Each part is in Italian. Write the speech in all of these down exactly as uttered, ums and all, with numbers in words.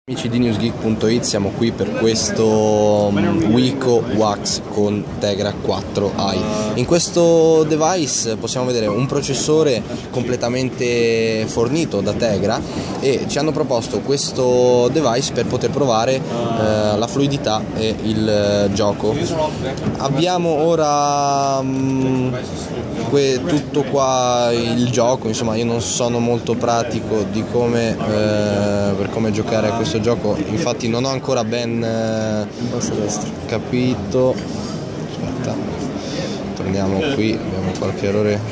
Amici di newsgeek punto it, siamo qui per questo Wiko Wax con Tegra quattro i. In questo device possiamo vedere un processore completamente fornito da Tegra e ci hanno proposto questo device per poter provare eh, la fluidità e il eh, gioco. Abbiamo ora mh, tutto qua il gioco, insomma io non sono molto pratico di come eh, per come giocare a questo gioco, infatti non ho ancora ben eh, capito. Aspetta, torniamo qui, abbiamo qualche errore.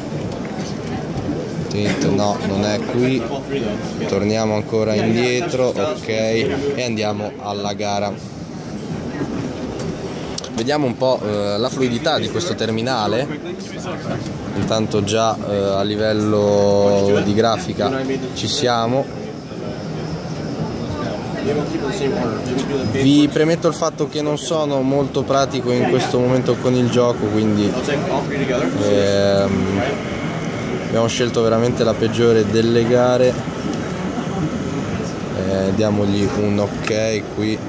No, non è qui, torniamo ancora indietro, ok, e andiamo alla gara. Vediamo un po' eh, la fluidità di questo terminale. Intanto già eh, a livello di grafica ci siamo. Vi premetto il fatto che non sono molto pratico in questo momento con il gioco, quindi ehm, abbiamo scelto veramente la peggiore delle gare. Eh, diamogli un ok qui.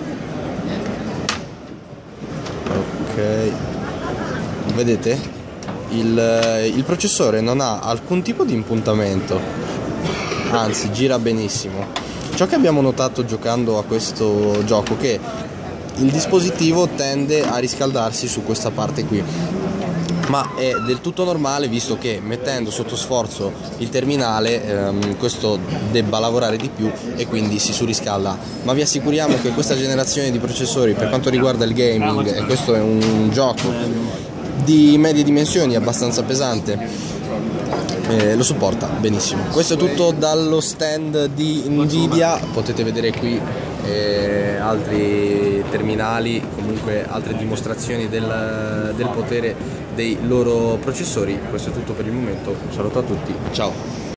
Ok, vedete? Il, il processore non ha alcun tipo di impuntamento, anzi gira benissimo. Ciò che abbiamo notato giocando a questo gioco è che il dispositivo tende a riscaldarsi su questa parte qui, ma è del tutto normale visto che mettendo sotto sforzo il terminale ehm, questo debba lavorare di più e quindi si surriscalda. Ma vi assicuriamo che questa generazione di processori, per quanto riguarda il gaming, e questo è un gioco di medie dimensioni abbastanza pesante, eh, lo supporta benissimo. Questo è tutto dallo stand di Nvidia, potete vedere qui eh, altri terminali, comunque altre dimostrazioni del, del potere dei loro processori. Questo è tutto per il momento, un saluto a tutti, ciao!